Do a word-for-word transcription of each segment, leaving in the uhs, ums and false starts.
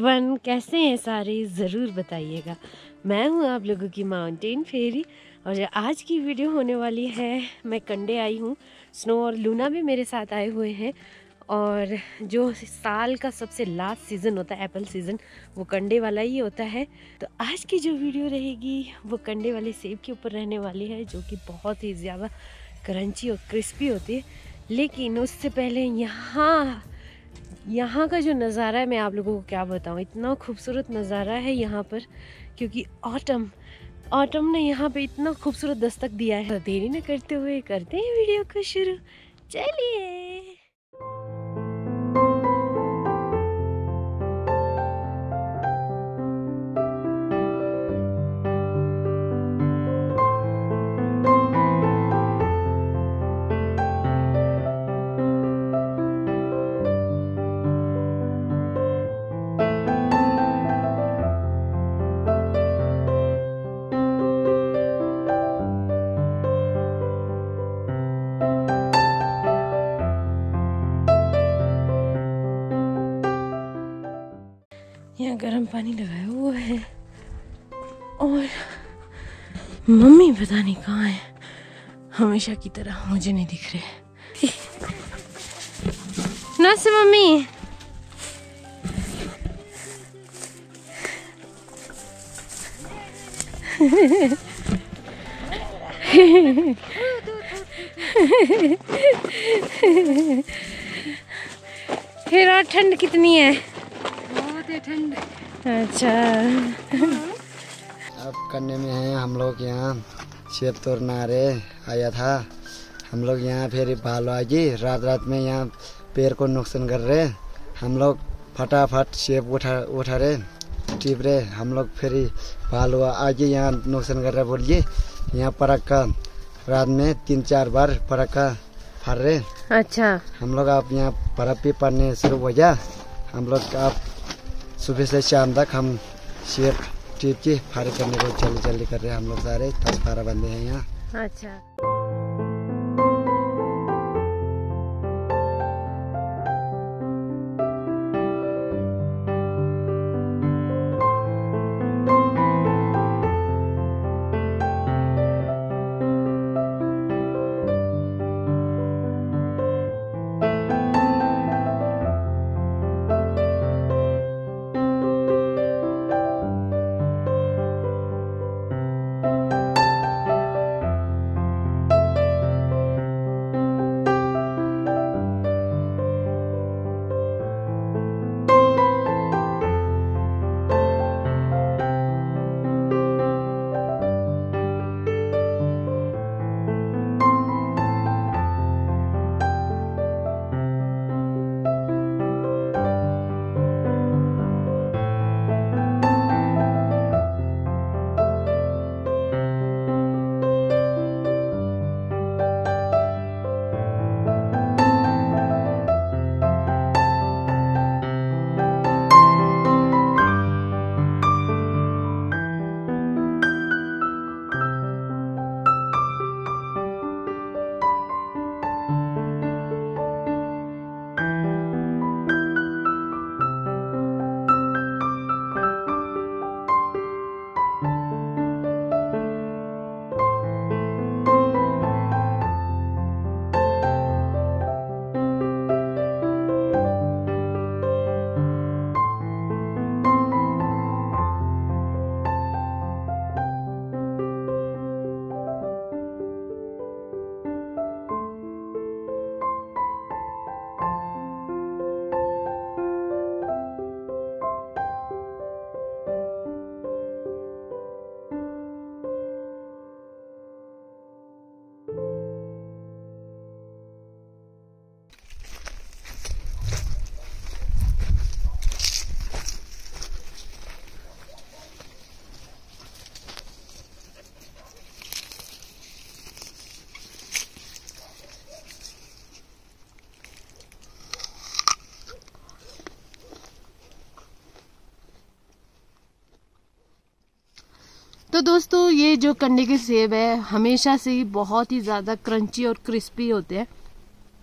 Everyone, कैसे हैं सारे ज़रूर बताइएगा। मैं हूं आप लोगों की माउंटेन फेरी और आज की वीडियो होने वाली है। मैं कंडे आई हूं। स्नो और लूना भी मेरे साथ आए हुए हैं और जो साल का सबसे लास्ट सीज़न होता है एप्पल सीज़न, वो कंडे वाला ही होता है। तो आज की जो वीडियो रहेगी वो कंडे वाले सेब के ऊपर रहने वाली है, जो कि बहुत ही ज़्यादा क्रंची और क्रिस्पी होती है। लेकिन उससे पहले यहाँ यहाँ का जो नज़ारा है मैं आप लोगों को क्या बताऊँ, इतना खूबसूरत नज़ारा है यहाँ पर, क्योंकि ऑटम ऑटम ने यहाँ पे इतना खूबसूरत दस्तक दिया है। देरी न करते हुए करते हैं वीडियो को शुरू। चलिए। यहाँ गर्म पानी लगाया हुआ है और मम्मी पता नहीं कहाँ है, हमेशा की तरह मुझे नहीं दिख रहे। नमस्ते मम्मी। फिर और ठंड कितनी है? ठंड। अच्छा, अब करने में है हम लोग। यहाँ सेब तोड़ना रहे आया था हम लोग यहाँ। फिर भालू आ गई रात रात में, यहाँ पेड़ को नुकसान कर रहे। हम लोग फटाफट सेब उठा उठा रहे टिप रहे हम लोग। फिर भालू आ गई यहाँ नुकसान कर रहे। बोलिए यहाँ पटाखा रात में तीन चार बार पटाखा फाड़ रहे। अच्छा, हम लोग आप यहाँ बर्फ भी पड़ने शुरू हो गया। हम लोग आप सुबह से शाम तक हम शेर टिप की फायर करने को जल्दी जल्दी कर रहे हैं। हम लोग सारे दस बारह बंदे हैं यहाँ। अच्छा। तो दोस्तों, ये जो कंडे के सेब है हमेशा से ही बहुत ही ज़्यादा क्रंची और क्रिस्पी होते हैं।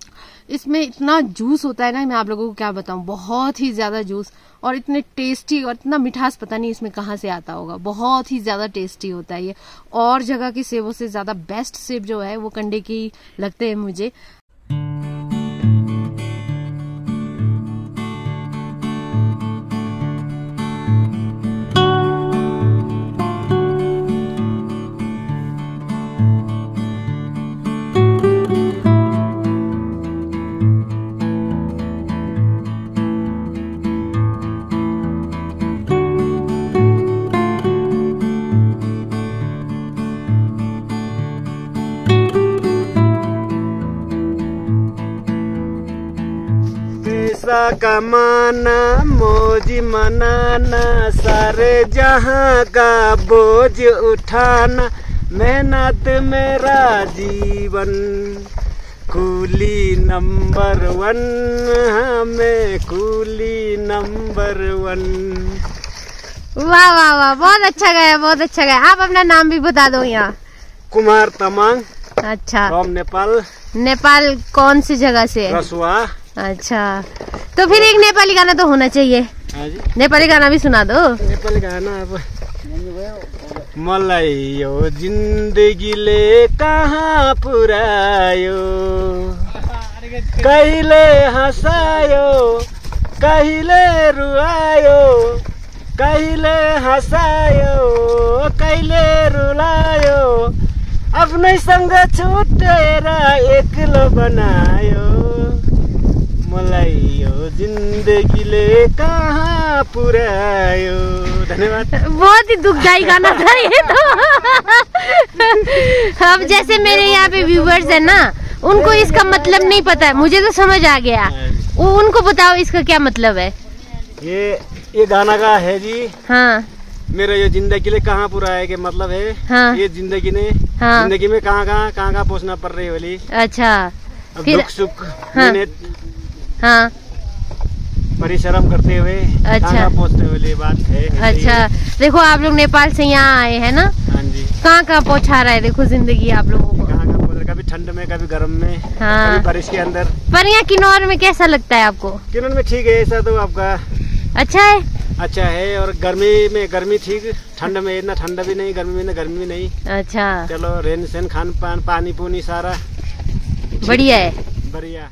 इसमें इतना जूस होता है ना, मैं आप लोगों को क्या बताऊं, बहुत ही ज्यादा जूस और इतने टेस्टी और इतना मिठास पता नहीं इसमें कहाँ से आता होगा। बहुत ही ज्यादा टेस्टी होता है ये, और जगह के सेबों से ज्यादा बेस्ट सेब जो है वो कंडे की लगते हैं मुझे। पैसा कमाना मौज मनाना, सारे जहां का बोझ उठाना, मेहनत मेरा जीवन, कूली नंबर वन, हमें कूली नंबर वन। वाह वाह वाह, बहुत अच्छा गाया, बहुत अच्छा गाया। आप अपना नाम भी बता दो यहाँ। कुमार तमांग। अच्छा, फ्रॉम नेपाल। नेपाल कौन सी जगह से? रसुआ। अच्छा, तो फिर एक नेपाली गाना तो होना चाहिए। हाँ जी, नेपाली गाना भी सुना दो। नेपाली गाना अब मलाई यो जिन्दगीले कहाँ पुर्यायो, कहिले हँसायो कहिले रुवायो, कहिले हँसायो कहिले रुलायो, आफ्नैसँग छुटेर एक्लो बनायो, मलाई यो जिन्दगीले कहाँ पुर्यायो। धन्यवाद। बहुत ही दुखदाई गाना था ये तो। अब जैसे मेरे यहाँ पे व्यूवर्स है ना, उनको इसका मतलब नहीं पता है, मुझे तो समझ आ गया। वो उनको बताओ इसका क्या मतलब है। ये ये गाना का है जी। हाँ, मेरा ये जिंदगी ले कहाँ पूरा है के मतलब है। हाँ, ये जिंदगी ने हाँ, जिंदगी में कहाँ कहाँ कहाँ कहाँ पहुँचना पड़ रही है वाली। अच्छा, अब फिर दुख सुख हाँ, हाँ, परिश्रम करते हुए अच्छा, कहाँ पहुँचने वाली बात है। अच्छा, देखो आप लोग नेपाल से यहाँ आए हैं ना। हाँ जी। कहाँ कहाँ पहुँचा रहा है देखो जिंदगी आप लोगों को। कहाँ कहाँ पहुँच रहा है, कभी ठंड में कभी गर्म में। हाँ, कभी बारिश के अंदर। पर यहाँ किन्नौर में कैसा लगता है आपको? किन्नौर में ठीक है, ऐसा तो आपका अच्छा है। अच्छा है, और गर्मी में गर्मी ठीक, ठंड में इतना ठंड भी नहीं, गर्मी में ना गर्मी भी नहीं। अच्छा, चलो रहन सहन खान पान पानी पूनी सारा बढ़िया है, बढ़िया।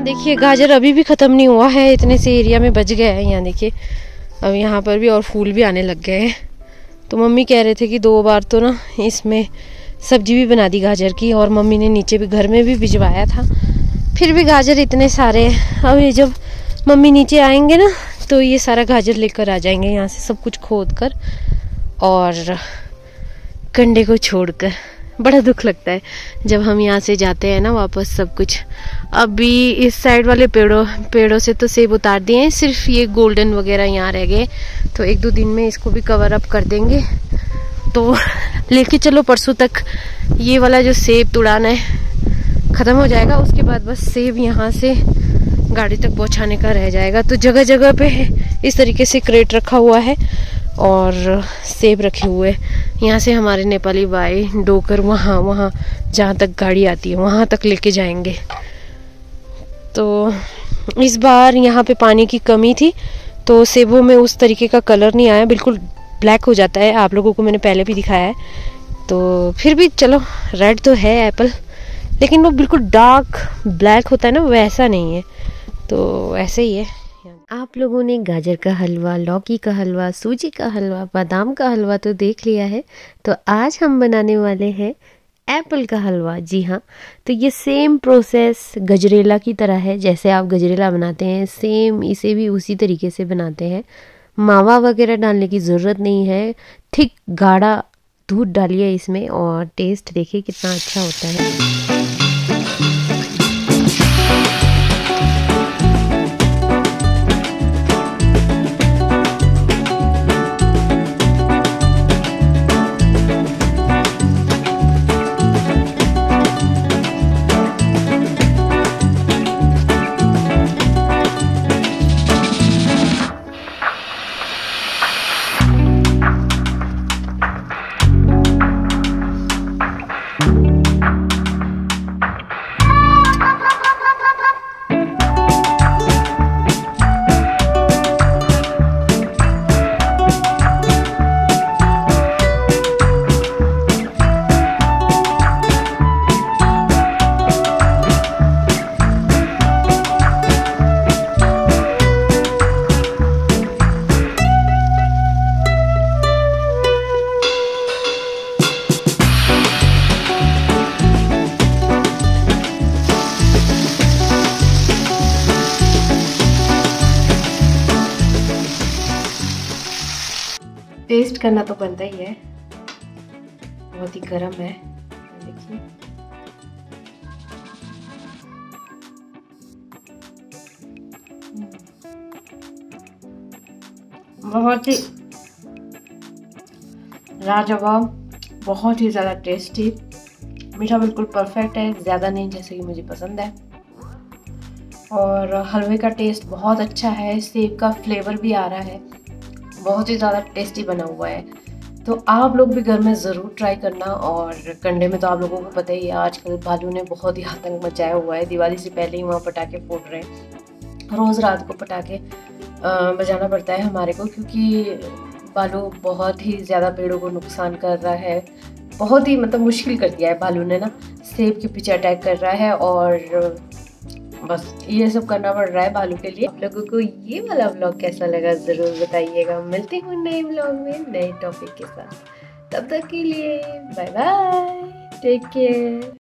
यहाँ देखिए गाजर अभी भी ख़त्म नहीं हुआ है, इतने से एरिया में बच गया है। यहाँ देखिए अब यहाँ पर भी और फूल भी आने लग गए हैं। तो मम्मी कह रहे थे कि दो बार तो ना इसमें सब्जी भी बना दी गाजर की, और मम्मी ने नीचे भी घर में भी भिजवाया था, फिर भी गाजर इतने सारे हैं। अब ये जब मम्मी नीचे आएंगे ना तो ये सारा गाजर लेकर आ जाएंगे यहाँ से, सब कुछ खोद कर और कंडे को छोड़कर। बड़ा दुख लगता है जब हम यहाँ से जाते हैं ना वापस सब कुछ। अभी इस साइड वाले पेड़ों पेड़ों से तो सेब उतार दिए हैं, सिर्फ ये गोल्डन वगैरह यहाँ रह गए, तो एक दो दिन में इसको भी कवर अप कर देंगे। तो लेके चलो परसों तक ये वाला जो सेब तुड़ाना है ख़त्म हो जाएगा, उसके बाद बस सेब यहाँ से गाड़ी तक पहुँचाने का रह जाएगा। तो जगह जगह पे इस तरीके से क्रेट रखा हुआ है और सेब रखे हुए। यहाँ से हमारे नेपाली भाई डोकर वहाँ वहाँ जहाँ तक गाड़ी आती है वहाँ तक लेके जाएंगे। तो इस बार यहाँ पे पानी की कमी थी, तो सेबों में उस तरीके का कलर नहीं आया, बिल्कुल ब्लैक हो जाता है। आप लोगों को मैंने पहले भी दिखाया है। तो फिर भी चलो, रेड तो है एप्पल, लेकिन वो बिल्कुल डार्क ब्लैक होता है ना, वैसा नहीं है। तो ऐसे ही है। आप लोगों ने गाजर का हलवा, लौकी का हलवा, सूजी का हलवा, बादाम का हलवा तो देख लिया है। तो आज हम बनाने वाले हैं एप्पल का हलवा। जी हाँ, तो ये सेम प्रोसेस गजरेला की तरह है। जैसे आप गजरेला बनाते हैं सेम इसे भी उसी तरीके से बनाते हैं। मावा वगैरह डालने की ज़रूरत नहीं है, थिक गाढ़ा दूध डालिए इसमें और टेस्ट देखिए कितना अच्छा होता है। टेस्ट करना तो बनता ही है, बहुत ही गर्म है। देखिए बहुत ही लाजवाब, बहुत ही ज़्यादा टेस्टी। मीठा बिल्कुल परफेक्ट है, ज़्यादा नहीं जैसे कि मुझे पसंद है। और हलवे का टेस्ट बहुत अच्छा है, सेब का फ्लेवर भी आ रहा है, बहुत ही ज़्यादा टेस्टी बना हुआ है। तो आप लोग भी घर में ज़रूर ट्राई करना। और कंडे में तो आप लोगों को पता ही है आजकल भालू ने बहुत ही आतंक मचाया हुआ है। दिवाली से पहले ही वहाँ पटाखे फूट रहे हैं, रोज़ रात को पटाखे बजाना पड़ता है हमारे को, क्योंकि भालू बहुत ही ज़्यादा पेड़ों को नुकसान कर रहा है। बहुत ही मतलब मुश्किल कर दिया है भालू ने ना, सेब के पीछे अटैक कर रहा है और बस ये सब करना पड़ रहा है भालू के लिए। आप लोगों को ये वाला व्लॉग कैसा लगा ज़रूर बताइएगा। मिलते हैं नए व्लॉग में नए टॉपिक के साथ, तब तक के लिए बाय बाय, टेक केयर।